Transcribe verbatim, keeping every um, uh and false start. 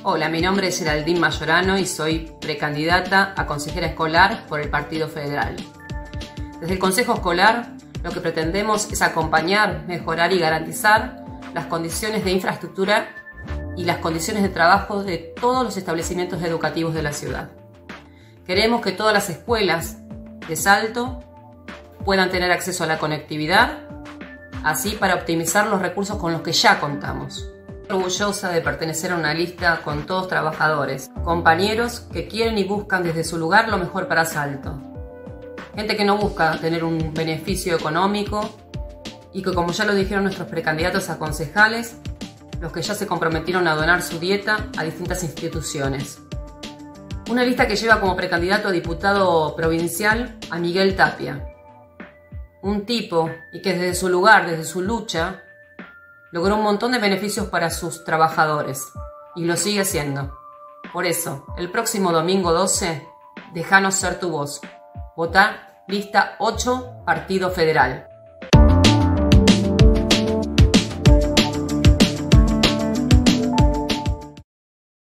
Hola, mi nombre es Geraldine Mayorano y soy precandidata a consejera escolar por el Partido Federal. Desde el Consejo Escolar lo que pretendemos es acompañar, mejorar y garantizar las condiciones de infraestructura y las condiciones de trabajo de todos los establecimientos educativos de la ciudad. Queremos que todas las escuelas de Salto puedan tener acceso a la conectividad, así para optimizar los recursos con los que ya contamos. Orgullosa de pertenecer a una lista con todos trabajadores, compañeros que quieren y buscan desde su lugar lo mejor para Salto. Gente que no busca tener un beneficio económico y que, como ya lo dijeron nuestros precandidatos a concejales, los que ya se comprometieron a donar su dieta a distintas instituciones. Una lista que lleva como precandidato a diputado provincial a Miguel Tapia, un tipo y que desde su lugar, desde su lucha, logró un montón de beneficios para sus trabajadores y lo sigue haciendo. Por eso, el próximo domingo doce, déjanos ser tu voz. Votá lista ocho, Partido Federal.